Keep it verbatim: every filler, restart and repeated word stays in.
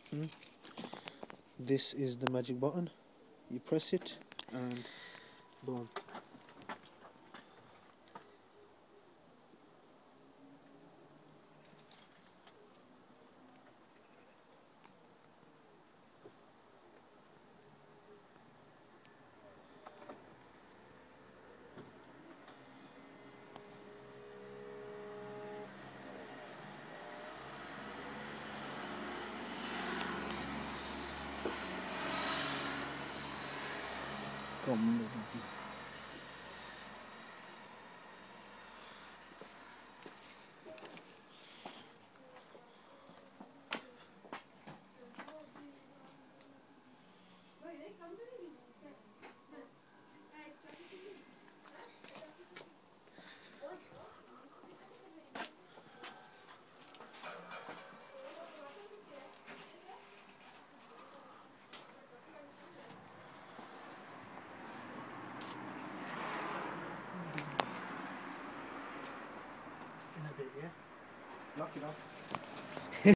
button. This is the magic button. You press it and boom. Come. In a bit, yeah? Lock it off.